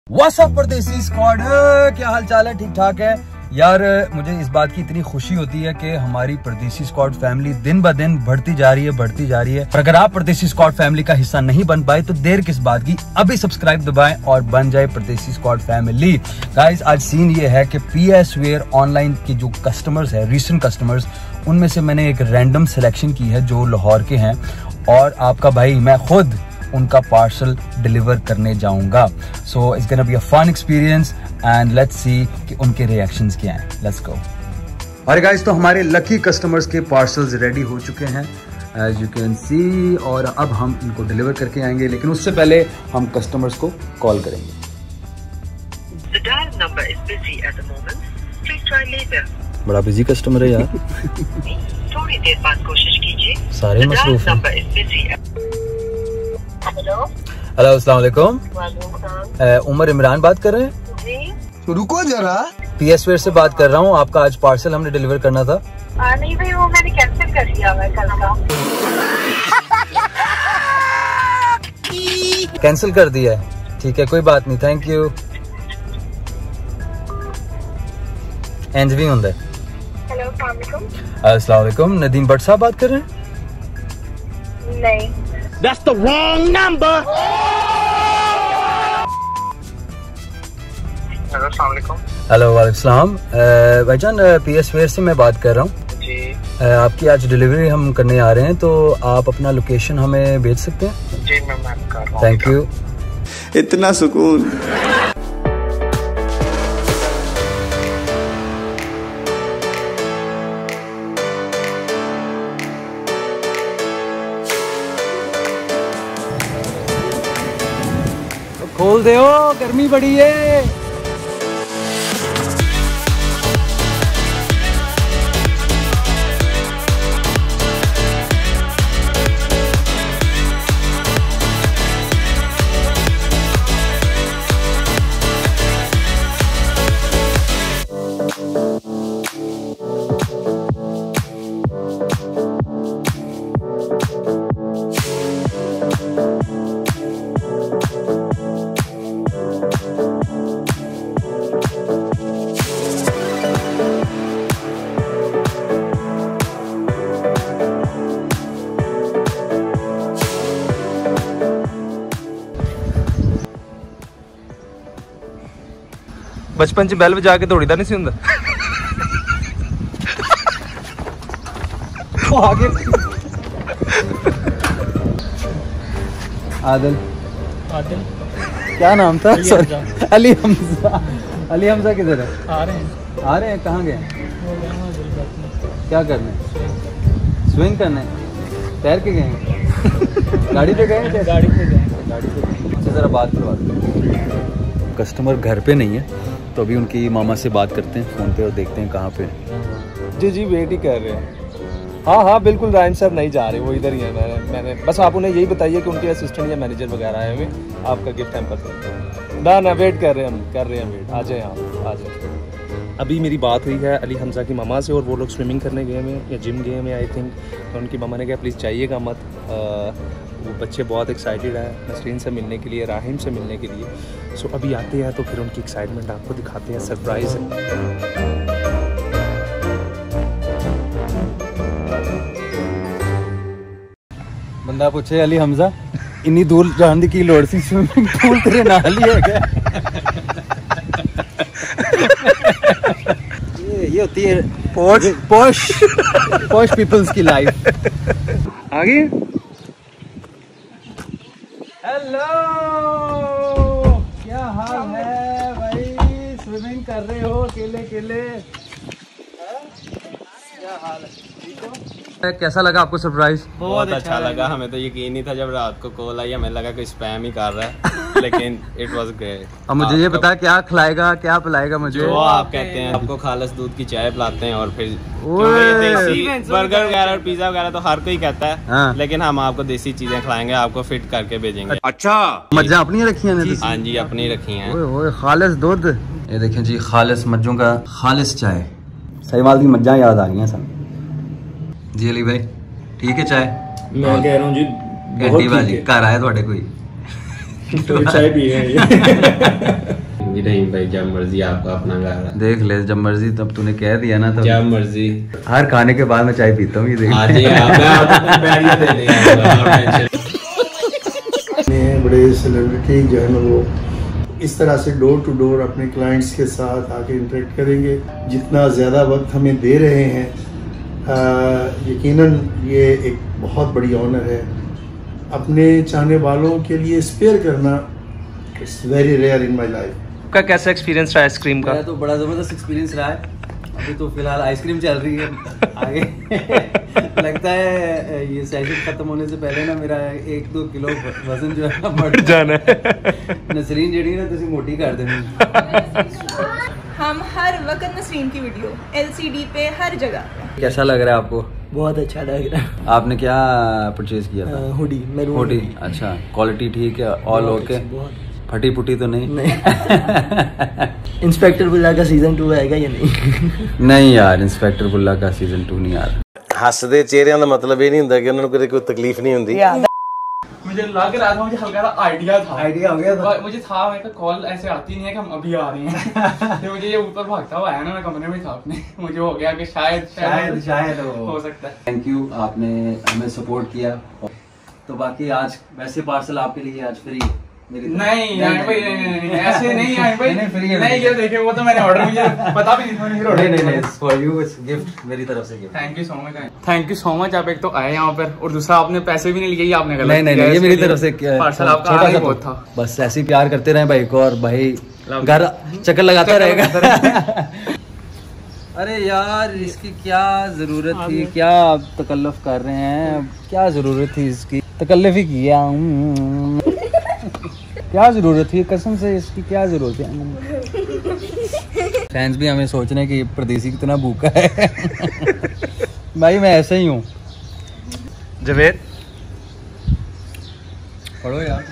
What's up परदेसी squad, क्या हाल चाल है? ठीक ठाक है यार। मुझे इस बात की इतनी खुशी होती है कि हमारी परदेसी स्क्वाड फैमिली दिन ब दिन बढ़ती जा रही है। और अगर आप परदेसी स्क्वाड फैमिली का हिस्सा नहीं बन पाए तो देर किस बात की, अभी सब्सक्राइब दबाएं और बन जाए परदेसी स्क्वाड फैमिली। गाइस, आज सीन ये है कि PS वेयर ऑनलाइन के जो कस्टमर्स है, रीसेंट कस्टमर्स, उनमें से मैंने एक रैंडम सिलेक्शन की है जो लाहौर के हैं और आपका भाई मैं खुद उनका पार्सल डिलीवर करने जाऊंगा। So it's gonna be a fun experience and let's see कि उनके रिएक्शंस क्या हैं। Let's go. अरे गाइस, तो हमारे लकी कस्टमर्स के पार्सल्स रेडी हो चुके हैं एज यू कैन सी, और अब हम इनको डिलीवर करके आएंगे, लेकिन उससे पहले हम कस्टमर्स को कॉल करेंगे। The dial number is busy at the moment. Please try later. बड़ा बिजी कस्टमर है यार। थोड़ी देर बाद कोशिश कीजिए। सारे मसरूफ हैं। हेलो, अस्सलाम वालेकुम। उमर इमरान बात कर रहे हैं? जी। रुको जरा, PS वेयर से बात कर रहा हूँ। आपका आज पार्सल हमने डिलीवर करना था। नहीं भाई, वो मैंने कैंसिल कर दिया हुआ है कल का। कैंसिल कर दिया है? ठीक है, कोई बात नहीं, थैंक यू। एंज भी होंगे। हेलो, अस्सलाम वालेकुम। अस्सलाम वालेकुम, नदीम भट्ट साहब बात कर रहे हैं? नहीं। That's the wrong number. Hello, अस्सलाम वालेकुम। हेलो, वालेकुम सलाम। भाईजान, PS वेयर से मैं बात कर रहा हूँ जी आपकी आज डिलीवरी हम करने आ रहे हैं, तो आप अपना लोकेशन हमें भेज सकते हैं? जी मैं कर रहा हूँ। Thank you. इतना सुकून। खोल दे, गर्मी बड़ी है। बचपन च बैल बजा के दौड़ीदा नहीं सी हुंदा। आगे आदिल क्या नाम था? सॉरी, अली हमजा। अली हमजा किधर है? आ रहे हैं। कहाँ गए? क्या करने? स्विंग करने? तैर के गए? गाड़ी पे गए? गाड़ी पे गए। अच्छा, ज़रा बात करवा दो। कस्टमर घर पे नहीं है तो अभी उनकी मामा से बात करते हैं फ़ोन पे और देखते हैं कहाँ पे। जी वेट ही कर रहे हैं। हाँ बिल्कुल, रायन साहब नहीं जा रहे, वो इधर ही है। मैंने बस आप उन्हें यही बताइए कि उनके असिस्टेंट या मैनेजर वगैरह आए हुए आपका गिफ्ट हैम्पर से। ना वेट कर रहे हैं वेट। आ जाए आप, आ जाए। अभी मेरी बात हुई है अली हमजा की मामा से और वो लोग स्विमिंग करने गए हैं या जिम गए हैं आई थिंक। तो उनकी मामा ने कहा प्लीज़ चाहिएगा मत। वो बच्चे बहुत एक्साइटेड हैं नसरीन से मिलने के लिए, राहिम से मिलने के लिए। सो अभी आते हैं तो फिर उनकी एक्साइटमेंट आपको दिखाते हैं, सरप्राइज़ है। बंदा पूछे अली हमजा इन्नी दूर जाने की लोड़ सी, स्विमिंग पूल तेरे नाल ही है क्या? ये होती है पॉश पीपल्स की लाइफ। आगे हेलो, क्या हाल है भाई? स्विमिंग कर रहे हो अकेले? क्या हाल है? ठीक हो? कैसा लगा आपको सरप्राइज? बहुत अच्छा लगा। हमें तो यकीन नहीं था जब रात को कॉल आई, हमें लगा कोई स्पैम ही कर रहा है, लेकिन इट वाज ग्रेट। अब मुझे ये बता, क्या खिलाएगा, क्या पिलाएगा मुझे? जो आप कहते हैं, आपको खालिस दूध की चाय पिलाते हैं और फिर देसी बर्गर वगैरह और पिज्जा वगैरह तो हर कोई कहता है। हाँ। लेकिन हम आपको देसी चीजें खिलाएंगे, आपको फिट करके भेजेंगे। अच्छा, मज्जा अपनी रखी है? हाँ जी, अपनी रखी है। ओए खालिस दूध। ये देखें जी, खालिस मज्जों का खालिस चाय। सहीवाल की मज्जा याद आ गई हैं सब जी। अली भाई ठीक है चाय? मैं कह रहा हूँ जी, घंटी बाजी घर आया थोड़े कोई तो चाय पिए नहीं भाई, जब मर्जी आपका अपना घर है। देख ले, जब मर्जी, तब तूने कह दिया ना, तो जब मर्जी। हर खाने के बाद मैं चाय पीता हूँ, ये देख। बड़े सेलिब्रिटी जो है ना वो इस तरह से डोर टू डोर अपने क्लाइंट्स के साथ आके इंटरेक्ट करेंगे। जितना ज़्यादा वक्त हमें दे रहे हैं, यकीनन ये एक बहुत बड़ी ऑनर है। अपने चाहने वालों के लिए स्पेयर करना it's very rare in my life. आपका कैसा एक्सपीरियंस रहा आइसक्रीम का? मेरा तो बड़ा ज़बरदस्त एक्सपीरियंस रहा है। अभी तो फिलहाल आइसक्रीम चल रही है, आगे लगता है ये सेशन खत्म होने से पहले ना मेरा 1-2 किलो वजन जो है बढ़ जाना है। नसरीन जी ना तुम मोटी कर देनी। हम हर वक्त नसरीन की वीडियो LCD पे हर जगह। कैसा लग रहा है आपको? बहुत अच्छा लग रहा है। आपने क्या परचेज किया था? Hoodie, maroon hoodie. अच्छा, क्वालिटी ठीक है, ऑल ओके, फटी पुटी तो नहीं? इंस्पेक्टर बुल्ला का सीजन 2 आएगा या नहीं? नहीं यार, इंस्पेक्टर बुल्ला का सीजन 2 नहीं आ रहा। हसदे चेहरिਆਂ ਦਾ मतलब ये नहीं ਹੁੰਦਾ कि उन्होंने कोई तकलीफ नहीं होती। मुझे लग रहा था, मुझे हल्का सा आइडिया हो गया था। मुझे था, मैं कॉल ऐसे आती नहीं है कि हम अभी आ रहे हैं। तो मुझे ये ऊपर भागता हुआ आया ना, मैं कमरे में था अपने, मुझे हो गया कि शायद हो सकता है। थैंक यू, आपने हमें सपोर्ट किया। तो बाकी आज वैसे पार्सल आपके लिए आज फ्री। नहीं भाई, ऐसे नहीं है भाई, नहीं ये देखिए, वो तो मैंने ऑर्डर, मुझे पता भी नहीं। फॉर यू इट्स गिफ्ट, मेरी तरफ से gift. Thank you so much. आप एक तो आए यहाँ पर, और दूसरा आपने पैसे भी नहीं लिए, आपने गलत। नहीं, ये मेरी तरफ से पार्सल आपका छोटा बहुत था। बस ऐसे ही प्यार करते रहे भाई को, और भाई घर चक्कर लगाता रहेगा। अरे यार, इसकी क्या जरूरत थी? क्या आप तकल्लुफ कर रहे हैं? क्या जरूरत थी इसकी? तकल्लुफ ही किया, क्या जरूरत थी? कसम से इसकी क्या जरूरत है? फैंस भी हमें सोच रहे हैं कि परदेसी कितना भूखा है। भाई मैं ऐसे ही हूँ। जवेद पढ़ो यार।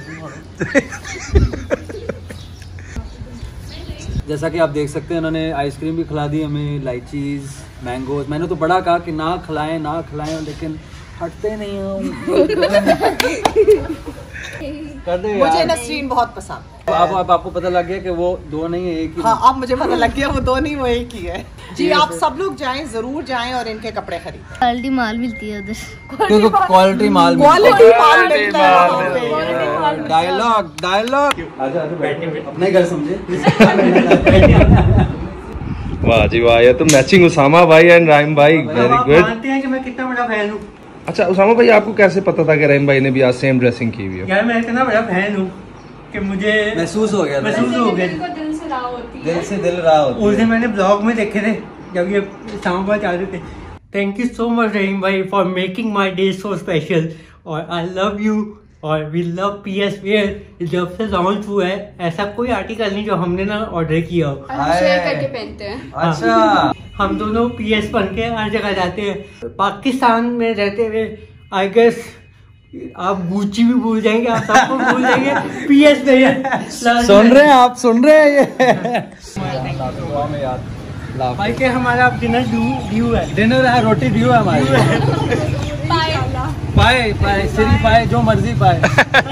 जैसा कि आप देख सकते हैं, उन्होंने आइसक्रीम भी खिला दी हमें, लाइचीज, मैंगोज। मैंने तो बड़ा कहा कि ना खिलाएं, लेकिन हटते नहीं हो। कर दे यार। मुझे नसरीन बहुत पसंद। अब आपको पता लग गया कि वो 2 नहीं है, एक ही। हाँ, अब मुझे पता लग गया वो 2 नहीं, वो एक ही है। जी, आप सब लोग जाएं, जरूर जाएं और इनके कपड़े खरीदें। क्वालिटी माल मिलती है उधर, क्योंकि क्वालिटी माल मिलता है। डायलॉग अपने घर समझे। वाह जी वाह, ये तो मैचिंग उसामा भाई एंड राइम भाई, वेरी गुड। मानते हैं कि मैं कितना बड़ा फैन हूँ। अच्छा उसामा भाई, आपको कैसे पता था कि रहीम भाई ने भी आज सेम ड्रेसिंग की हुई है? यार मैं इतना बड़ा फैन हूँ कि मुझे महसूस हो गया। दिल से राह होती है। उसे मैंने ब्लॉग में देखे थे जब ये इस्लामाबाद आ रहे थे। Thank you so much Rahim भाई for making my day so special, और आई लव यू, और वी लव PS वेयर। जब से लॉन्च हुआ है ऐसा कोई आर्टिकल नहीं जो हमने ना ऑर्डर किया हो, शेयर करके पहनते हैं। अच्छा, हम दोनों PS बन के हर जगह जाते हैं। पाकिस्तान में रहते हुए आई गेस आप गुच्ची भी भूल जाएंगे, आप सबको भूल जाएंगे। PS में सुन रहे हैं आप, सुन रहे हैं ये। भाई के हमारा डिनर ड्यू है। डिनर है, रोटी ड्यू है हमारी। पाए सिरी पाए, जो मर्जी पाए।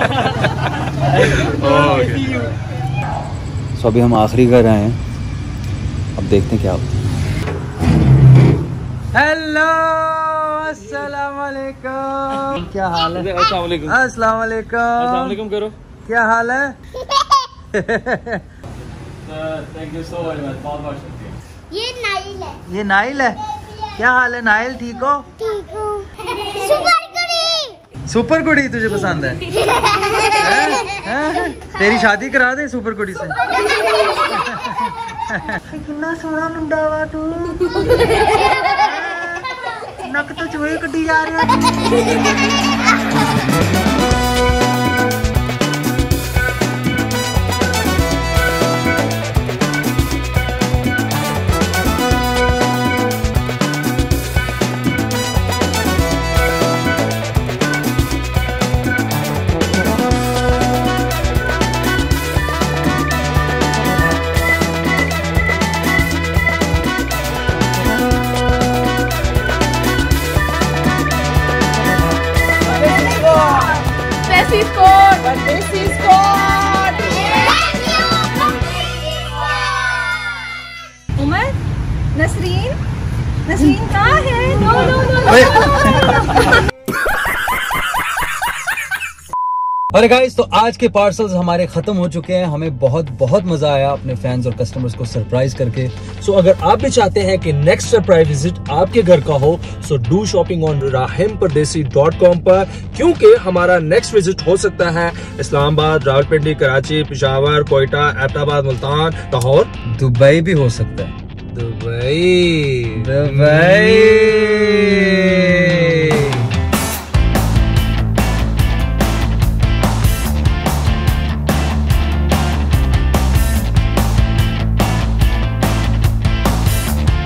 सो अभी हम आखिरी घर आए हैं, अब देखते हैं क्या होता है। हेलो, अस्सलाम वालेकुम, क्या हाल है? अस्सलाम वालेकुम। अस्सलाम वालेकुम करो। क्या हाल है? Thank you so much. ये नाइल है। क्या हाल है नाइल, ठीक हो? सुपर कुड़ी तुझे पसंद है? तेरी शादी करा दे सुपर कुड़ी से। कितना सोहना मुंडा वा तू, नक तो चूहे कड्डी जा रहा। नसरीन नसरीन कहाँ है? नो नो नो अरे गाइस, तो आज के पार्सल्स हमारे खत्म हो चुके हैं। हमें बहुत बहुत मजा आया अपने फैंस और कस्टमर्स को सरप्राइज करके। सो अगर आप भी चाहते हैं कि नेक्स्ट सरप्राइज विजिट आपके घर का हो, so do shopping on rahimpardeshi.com पर, क्योंकि हमारा नेक्स्ट विजिट हो सकता है इस्लामाबाद, रावलपिंडी, कराची, पेशावर, कोयटा, एबटाबाद, मुल्तान, लाहौर, दुबई भी हो सकता है। दुबई।